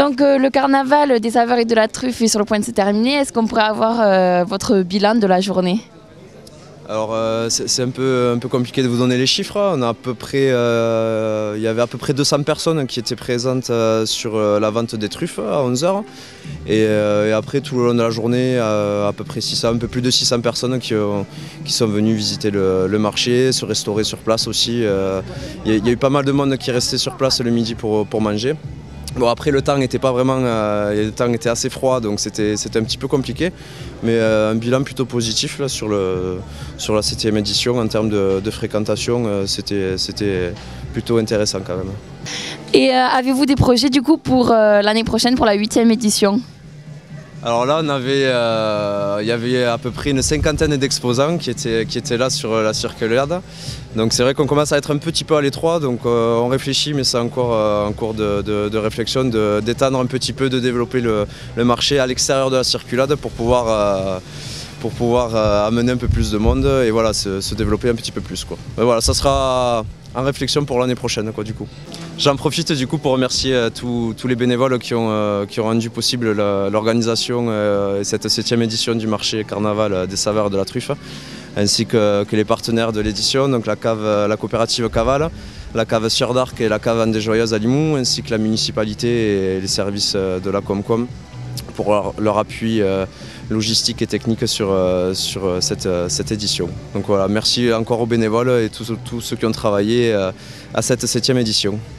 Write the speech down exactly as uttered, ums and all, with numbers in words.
Donc euh, le carnaval des saveurs et de la truffe est sur le point de se terminer. Est-ce qu'on pourrait avoir euh, votre bilan de la journée? Alors euh, c'est un peu, un peu compliqué de vous donner les chiffres. On a à peu près, euh, il y avait à peu près deux cents personnes qui étaient présentes euh, sur euh, la vente des truffes à onze heures. Et, euh, et après tout le long de la journée, euh, à peu près six cents, un peu plus de six cents personnes qui, ont, qui sont venues visiter le, le marché, se restaurer sur place aussi. Euh, il, y a, il y a eu pas mal de monde qui est resté sur place le midi pour, pour manger. Bon, après le temps n'était pas vraiment, euh, le temps était assez froid, donc c'était un petit peu compliqué, mais euh, un bilan plutôt positif là, sur, le, sur la septième édition en termes de, de fréquentation, euh, c'était plutôt intéressant quand même. Et euh, avez-vous des projets du coup pour euh, l'année prochaine, pour la huitième édition? Alors là, on avait, euh, il y avait à peu près une cinquantaine d'exposants qui étaient, qui étaient là sur la circulade. Donc c'est vrai qu'on commence à être un petit peu à l'étroit, donc euh, on réfléchit, mais c'est encore euh, en cours de, de, de réflexion, d'étendre un petit peu, de développer le, le marché à l'extérieur de la circulade pour pouvoir, euh, pour pouvoir euh, amener un peu plus de monde et voilà, se, se développer un petit peu plus, quoi. Mais voilà, ça sera en réflexion pour l'année prochaine, quoi, du coup. J'en profite du coup pour remercier euh, tous, tous les bénévoles qui ont, euh, qui ont rendu possible l'organisation euh, et cette septième édition du marché carnaval euh, des saveurs de la truffe, ainsi que, que les partenaires de l'édition, donc la, cave, la coopérative Caval, la cave Sieur d'Arc et la cave Anne des Joyeuses à Limoux, ainsi que la municipalité et les services de la Comcom pour leur, leur appui euh, logistique et technique sur, euh, sur cette, euh, cette édition. Donc voilà, merci encore aux bénévoles et tous, tous ceux qui ont travaillé euh, à cette septième édition.